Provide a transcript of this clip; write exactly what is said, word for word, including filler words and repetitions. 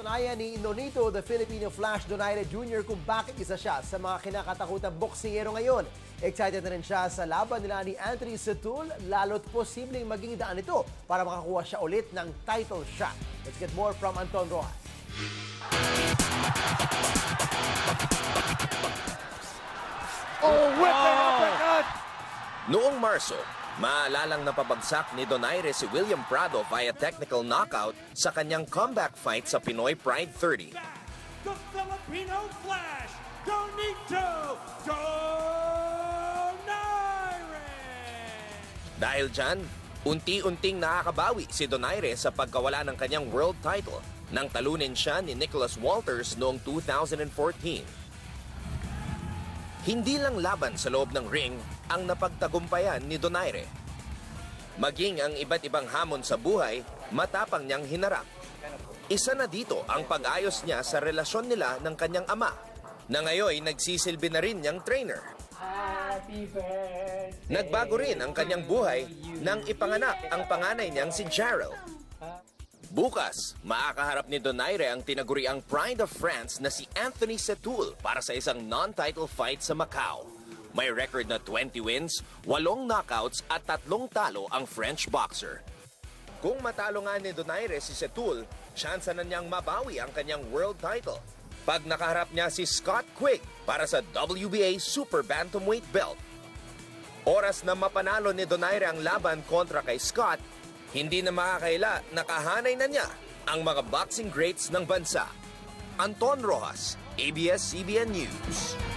napatunayan ni Nonito, the Filipino Flash Donaire Junior kung bakit isa siya sa mga kinakatakutang boksingero ngayon. Excited na rin siya sa laban nila ni Anthony Settoul, lalo't posibleng maging daan ito para makakuha siya ulit ng title shot. Let's get more from Anton Rojas. Oh, whipping uppercut! Noong Marso, maalalang napabagsak ni Donaire si William Prado via technical knockout sa kanyang comeback fight sa Pinoy Pride thirty. The Filipino Flash, Nonito, Donaire! Dahil dyan, unti-unting nakakabawi si Donaire sa pagkawala ng kanyang world title nang talunin siya ni Nicholas Walters noong two thousand fourteen. Hindi lang laban sa loob ng ring ang napagtagumpayan ni Donaire. Maging ang iba't ibang hamon sa buhay, matapang niyang hinarap. Isa na dito ang pag-ayos niya sa relasyon nila ng kanyang ama, na ngayon nagsisilbi na rin niyang trainer. Happy birthday! Nagbago rin ang kanyang buhay nang ipanganak ang panganay niyang si Gerald. Bukas, makakaharap ni Donaire ang tinaguriang Pride of France na si Anthony Settoul para sa isang non-title fight sa Macau. May record na twenty wins, walong knockouts at tatlong talo ang French boxer. Kung matalo nga ni Donaire si Settoul, tsansa na niyang mabawi ang kanyang world title pag nakaharap niya si Scott Quigg para sa W B A Super Bantamweight belt. Oras na mapanalo ni Donaire ang laban kontra kay Scott, hindi na makakaila, nakahanay na niya ang mga boxing greats ng bansa. Anton Rojas, A B S C B N News.